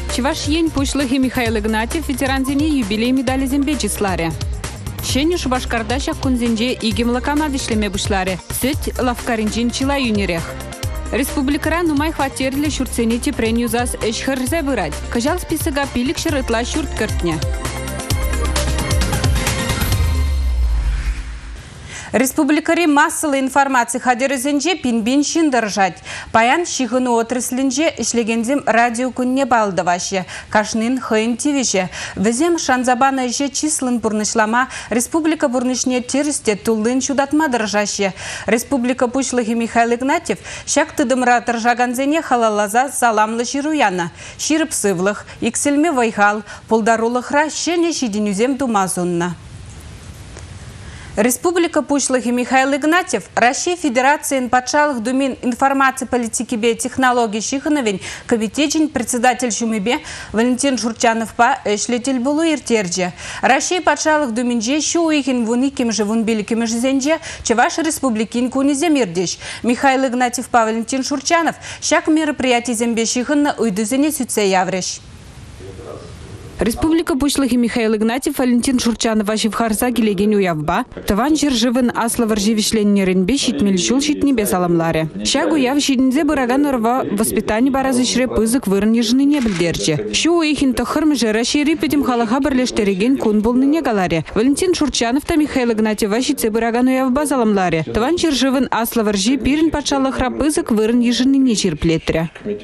Чеваш ень пушлыхи Михаил Игнатьев ветеранзине юбилей медали зембечисларе. Шені Шубашкардашак кунзенже игим команда ишлеме бушларе. Сөт лавкаринжин чила юнерех. Республикара нумай хватерлі шурцените пренюзас эшхырзе бырать. Кажал списыга пилик шырытла шурт кыртне. Республикари массалы информации хадерезенже пинбин шиндыржать. Паян шихыну отраслинже ишлегензем радио күнне балды ваще. Кашнын хыйын тивеше. Візем шанзабана же числын бурнышлама республика бурнышне терісте туллын чудатма дыржаще. Республика пушлыхи Михаил Игнатьев шак тыдымра тыржаганзене халалаза саламлы шируяна. Ширып сывлых, иксельме вайхал, пулдарулыхра шене шидинюзем думазунна. Республика пушлыхи Михаил Игнатьев Россия Федерации патшалых думен информации политики бе технологий шихановень комитетчин председатель Шумибе Валентин Шурчанов па эшлетель булу иртерже. Россия патшалых думенже шуихин вуниким же вунбиликим жезенже чеваш республикин куниземирдеш. Михаил Игнатьев па Валентин Шурчанов шак мероприятий зембе шиханна уйдузене сюце явреш. Республика пушлыхи Михаил Игнатьев Валентин Шурчанов ашивхарса келеген уявба. Таван жыржывын аслы живишленнерінбе шитмелшул шитнебе саламларе. Шагу яв шитнзе бұраган ұрва воспитание баразышре пызык вырын ежыныне білдерче. Шу уихин тұхырм жыра шері педем халаха бірлештереген кун болныне галаре. Валентин Шурчанов та Михаил Игнатьев шитсе бұраган уявба саламларе. Таван жыржывын аслы варжи пирин патшалықра пызык вырын ежыныне черплетре.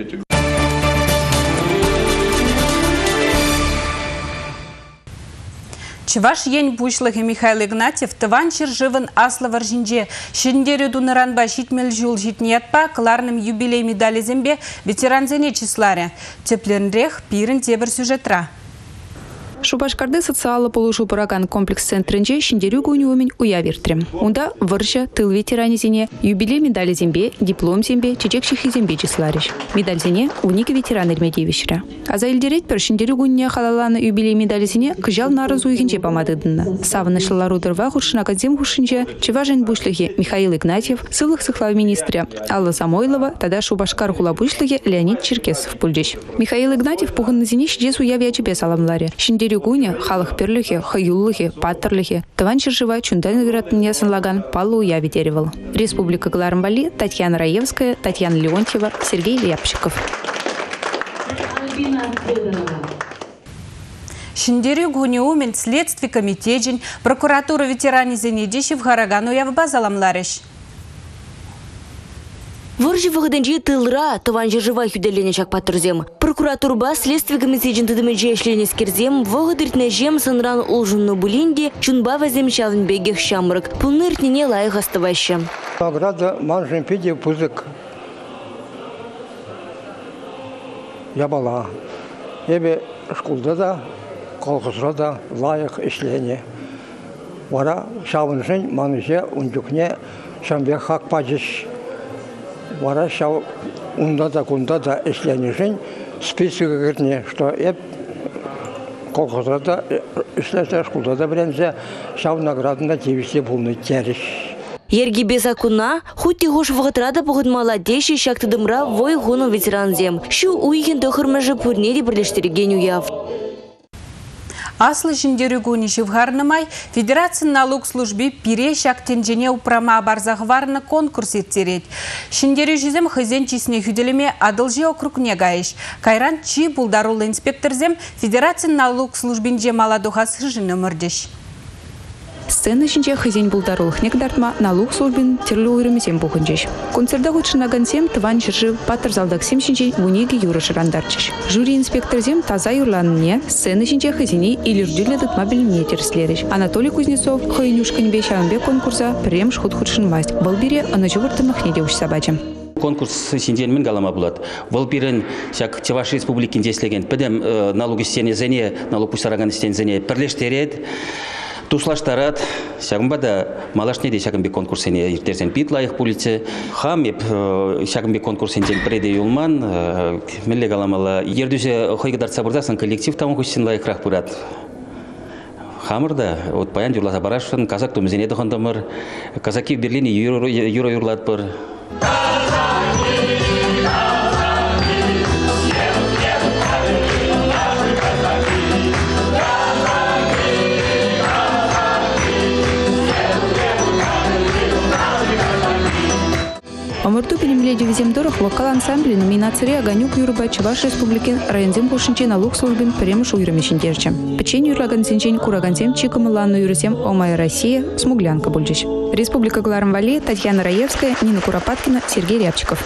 Чеваш ень пушлыхи Михаил Игнатьев тыван чержывын аслы варжинже шиндерю дуныранба шитмел жул житниятпа кларным юбилей медали зембе ветеранзене числаре. Теплернрех пирин тебір сюжетра. Шубашкарды социалы полушу пураган комплекс центринже шиндерю гунюмен уявертрем. Унда варжа тыл ветеранизине юбилей медали зембе, диплом зембе, чечекшихи зембе числариш. Медаль зене уники ветеран эрмедевишра. А за илдерет пер шиндерю гунья халаланы юбилей медали зене кыжал наразу ихинче помадыдынна. Саваны шыларудырва хуршынака зем хуршинче чеважен бушлыхи Михаил Игнатьев, сылых сыхлав министра Алла Самойлова, тогда Шубашкар хула бушлыхи Леонид Черкесов пульдеш. Михаил Игнатьев пухын на зене шидес уявя чепе саламларе. Шиндерю гуня халых перлюхи, хаюллыхи, паттерлыхи. Таван чержива чунтан вероятно лаган палу уяви деревал. Республика Гларамбали, Татьяна Раевская, Татьяна Леонтьева, Сергей Ляпщиков. Шиндерю гуниумен следствий комитетин прокуратура ветеранизене дешев Харагану явба заламлариш. Выржи выходенжи тылра, таван жыржыва хюделене чак паттырзем. Прокуратурба следствие комитетин тыдымынже эшлене скерзем, вăгăдыртне жем сынран улжунну булинде, чунба вазем чавнбегех шамрык, пулныртнене лайық астываща. Награда манжен пиде пузык. Я бала. Ебе школда да, колхозра да лайық эшлене. Вара шавынжен манже ундюкне шамбех хак паджиш. Вара шау унда да кунда да эшленежен списыга гырне, что колхозра да эшлесе школда да брензе шау наградына тевисе булны териш. Ерги безакуна, хутти гош вғытрада бұғыт маладеші шактыдымра вой ғуну ветеран зем. Шу уйген төхірмәжі пурнеде бірлештереген уяв. Аслы шиндерю гуни шивгарнымай Федерация налог службе пире шактенжене упрама барзахварны конкурс еттерет. Шиндерю жезем хызен чисне хүделеме адылжи округне гаиш. Кайран чи булдарулы инспекторзем Федерация налог службинже маладухасы жыны мұрдеш. Сцена шинче хызен булдарулых некдартма налог службин терлі уйрымесем бұғынжеш. Концерда ғытшынаган сем тыван жыржы паттыр залдак сем шинче мунеги юры шырандарчыш. Жюри инспектор зем таза юрланне сцена шинче хызени илюрдюлі дытма біліне терслеріш. Анатолий Кузнецов хыйнюшканбе шаванбе конкурса прем шхут-хутшын масть. Балбире анажывыртымах недеуш сабачым. Конкурс синдермен галама булат. Волпирен шак Чеваш республикин деслеген. Педем налог истенезене, налог пусараган истенезене перлештерет. Туслаштарат, шагымбада малашнеде шагымбе конкурсене иртерсен пит лайық пулице. Хамеп шагымбе конкурсенен преде юлман, мелле галамала. Ердузе хойгадар сабырдасын коллектив там хусин лайықрақ бурат. Хамырда, от паян юрлата барашын, казак тумзене дұхандамыр, казаки в Берлине юро юрлат бір. Виземдоров локал ансамбль номинации «Огонек Юрба» Чуваш Республикин районзем пошинче налог службин премыш уйрымешин дерче. Печень юрлаган сенчень курагансем чикамыланну юрысем «Омая Россия» смуглянка бульдищ. Республика Гларамвали, Татьяна Раевская, Нина Куропаткина, Сергей Рябчиков.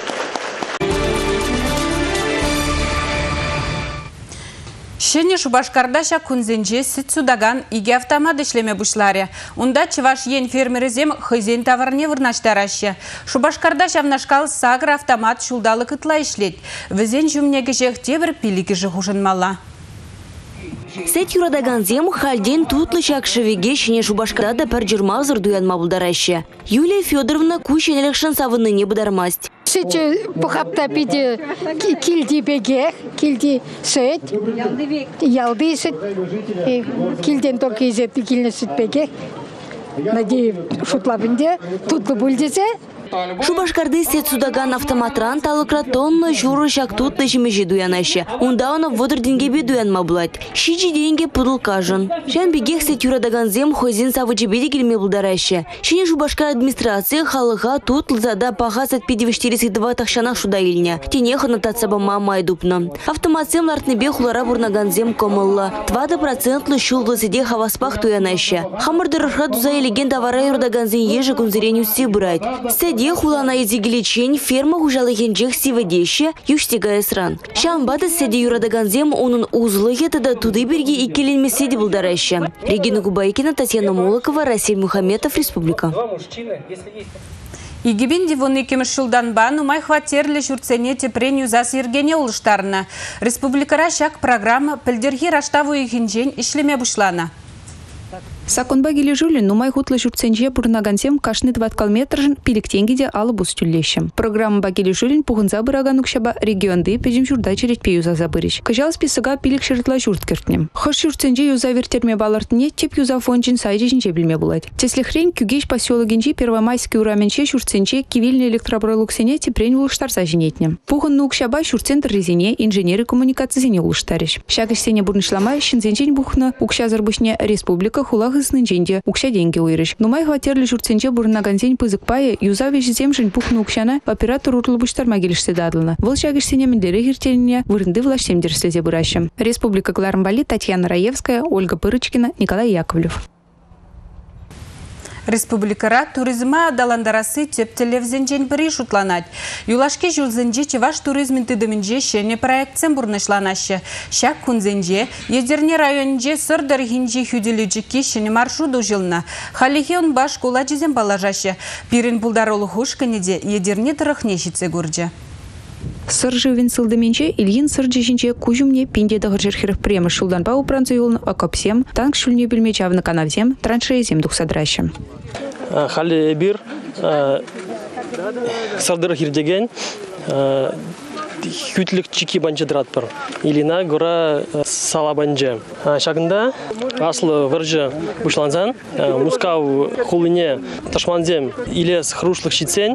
Шене Шубашкардаша кунзенже сит судаган иге автомат ишлеме бушларе. Унда чеваш ен фермеризем хызен товарне вырнаштараще. Шубашкардаш авнашкал сагр автомат шулдалы кытла ишлет. Візен жүмнеге жехте бір пилігі жығушын мала. Сет юрадаган зем хальден тутлы шакшевеге шене Шубашкарда пір жырмазыр дуян мабылдараще. Юлия Федоровна кушенелікшін савыны не бұдармаст. Сетче пухапта пиде килди беге, килди сет, ялды сет, килден только изет килне сет беге. Надеюсь, шутлабынде, тутлы бульдезе. Шубашкарды сет судаган автоматран талыкрат тонны журы шак тутлы жемежи дуянаще. Унда оны водыр денгебе дуян мабылайт. Шичи денге пудыл кажын. Жан бегех сет юрадаган зем хозин савычы беде келме булдараще. Шене Шубашкар администрация халыға тутлы зада паха сет 54 тахшанах шуда илне. Тенеха нататсаба мама айдупна. Автоматсем лартнебе хулара бурнаган зем комылла. 20% шулды седе хаваспах туянаще. Хамырдырырха дуза елеген товара юрадаган зем ежі күнзереню сибырайт. Де хулана изигилечень ферма хужалыхенчех сиведеще юштега эсран. Шамбата седе юрадаганзем onun узлы етада туды берге икеленмеседе булдараще. Регина Губайкина, Татьяна Молокова, Расиль Мухаметов, Республика. Игибин дивоны кемешшылдан бану май хватерлі жүрцене тепреню зас ергене улыштарына. Республикара шак программа пілдерге раштаву ихинжен ишлеме бушлана. Саконба геле жулин, нумай хутлы журценже бурнагансем кашны 20 километржен пиліктенгеде алы бус тюллещем. Программа багеле жулин пухынза быраганук шаба регионды пежим журда через пеюза забырыш. Кажал списыга пилік шыртла журт кертнем. Хош журценже юза вертерме балартне теп юза фончин сайжежинче билме булать. Теслихрень кюгеш поселогенче первомайский ураменче журценче кивильный электропролуксене тепрень улыштарса женетнем. Пухыннук шаба журцентр резине инженеры коммуникацизине улыштариш. Шагыш сене бурнышлама щензенчень бухна укша зарбышне республика хулах снынченде укша деньги уйрыш. Нумай хватерлі журценче бурнагансен пызык пае юза вежізем жын пухна укшана оператор урлыбыштарма келішті дадылны. Выл шагыш сене міндері хиртеліне вырынды влаштем дерслезе бұрашым. Республика Гларамбали, Татьяна Раевская, Ольга Пырычкина, Николай Яковлев. Республикара туризма даландарасы тептелевзенжен бірі шутланат. Юлашке жылзенже чеваш туризмін тыдымынже шене проектсен бұрнышланашы. Шак күнзенже, едерне районже сырдар хинже хүделіжіке шене маршруду жылна. Халихе он баш кула жезен балажашы. Пирин бұлдаролы хушканеде едерне тұрықне шетсе көрже. Сыржы венсылдыменче Ильин сыржышинче кужумне пинде дағыржырхеров премы шылдан пау пранцы юлын окопсем, танк шүліне білмече авны канавзем, траншеезем дұқсадращым. Хали бир сардырхер деген хүтлік чики банчы дыратпыр. Илина гора сала банчы. Шагында аслы выржы бұшланзан, мускав хулыне ташманзем илес хрушлық шитсен,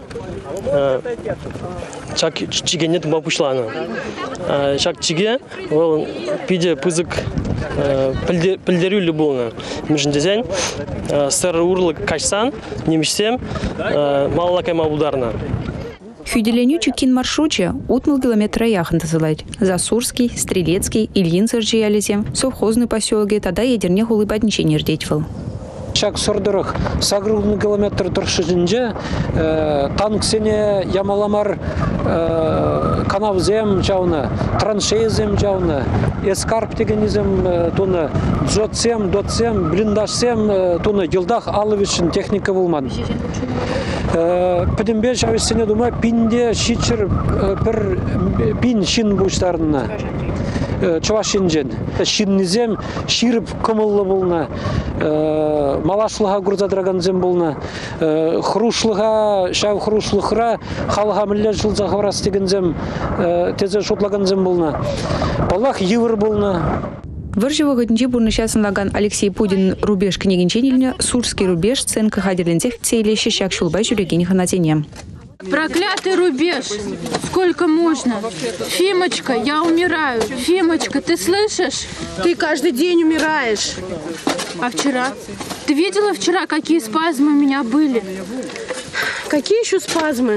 чак чигене тума пушлана. Чак чиге ол пиде пызык пілдерю любовна. Межіндезен сыр урлык качсан, немешсем малалакай мабударна. Хүделеню чукин маршрутче утмыл километра яхын тазылайт. Засурский, Стрелецкий, Ильин сыржы ялезем, совхозный поселки, тада едерне хулы badниче детьвал. Шак сордырых сагрылны километр тұршыжынже танксене ямаламар канавзем жауны, траншеезем жауны, эскарп дегенізем туны джотсем, дотсем, блиндашсем туны елдах алывышын техника болман. Пөдімбе жауысыне дума пинде шичір бір пин шин бұштарына. Чувашинжен. Шиннизем ширып кымыллы болна, малашлыға күрзадыраганзем болна, хрушлыға, шау хрушлыхра, халыға мүллер жылза қаврас дегензем, тезе шотлаганзем болна. Балах евр болна. Выржевы ғыдынже бұрнышасынлаган Алексей Пудин рубеж книгенченіліне Сурский рубеж ценка хадерлензех цейлеші шак шулбай жүрегені ханатене. Проклятый рубеж! Сколько можно? Фимочка, я умираю. Фимочка, ты слышишь? Ты каждый день умираешь. А вчера? Ты видела вчера, какие спазмы у меня были? Какие еще спазмы?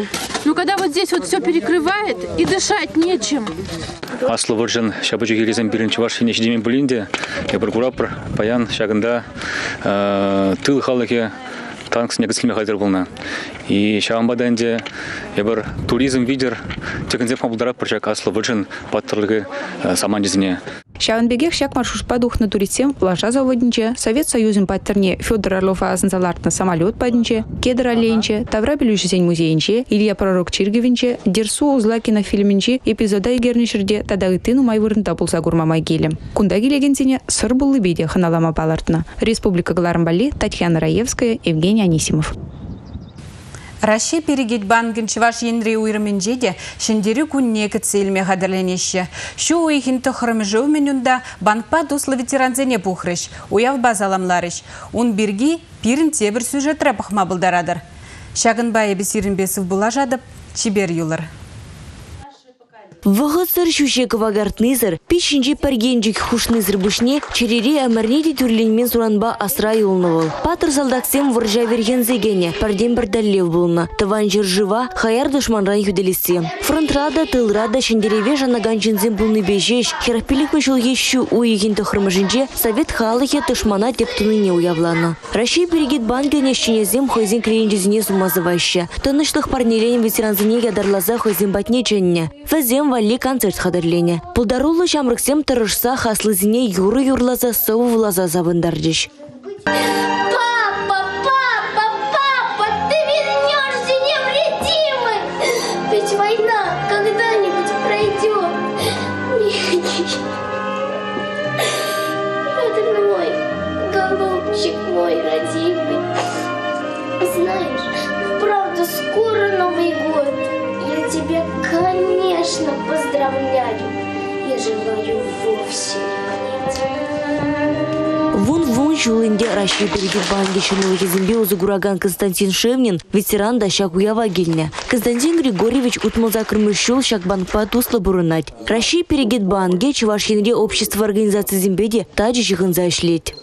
Ну когда вот здесь вот все перекрывает и дышать нечем. Аслы выржын шабыжы келесен бірінші ваш енешедемен білінде, ебір курапыр, паян, шағында тыл халыке танкс негізілме қайдыр болна. И шағынбадайынде ебір туризм видер текінзеп мабылдарап бір жак аслы выржын паттырлығы саман жезіне. Шаванбегех шак маршрут падухна турицем лажа заводинче, Совет Союзын паттерне Федор Орлов азынзалартна самолет падинче, Кедр Оленче, Тавра Белюшесень музейнче, Илья Пророк Чиргевинче, Дерсу узла кинофильминче, эпизода игернишерде тадагытыну майвырында булса гурмамай келем. Кунда келегенсене сыр буллы биде ханалама палартна. Республика Гларамбали, Татьяна Раевская, Евгений Анисимов. Россия перегет банкин чеваш енре уйрменжеде, шендері күнне кітселме қадырленеші. Шу уйхин тұхырымжы өменюнда банкпа дослы ветеранзене пухрыш, уяв базаламларыш. Он бірге пирін тебір сюжетра пахма бұлдарадыр. Шағынбайы бесірінбесів бұла жадып, чибер юлар. Вғытсыр шушекова гартнызыр, пешінже пәргенжік хушнызыр бұшне, черере әмірнеде түрленмен суранба асра юлнывыл. Патыр салдақсем выржа верген зегене, пәрден бір дәллев болна. Тыван жыр жыва, хаяр дұшманран хүделесе. Фронтрада, тылрада, шендереве жанаган жынзен бұлны бежеш, херапелік мүшіл ещу уйеген тұхырмыжынже, совет халыхе тұшмана тептуныне уявланы. Россия перегет банкене шченезем хойзен клиенджезіне сумазываще. Тынышлық парнелен ветеранзыне ядарлаза хойзен батне ченне. Вәзем вали концерт хадырлене. Пулдарулы жамрыксем тырышса хаслызине юры-юрлаза сову влаза завындарджиш. Папа, ты вернешься невредимый! Ведь война когда-нибудь пройдет. Это мой голубчик мой родимый. Знаешь, правда, скоро Новый год. Я тебя, конечно, поздравляю. Я желаю вовсе Вон жулынде Россия перегет банки шынылы кезімбе озы гураган Константин Шевнин, ветеран да шак уява келіне. Константин Григорьевич утмылза кірмішшул шак банкпа туслы бұрынат. Россия перегет банки чеваш енре общество организации зембеде таджи жығынза ішлет.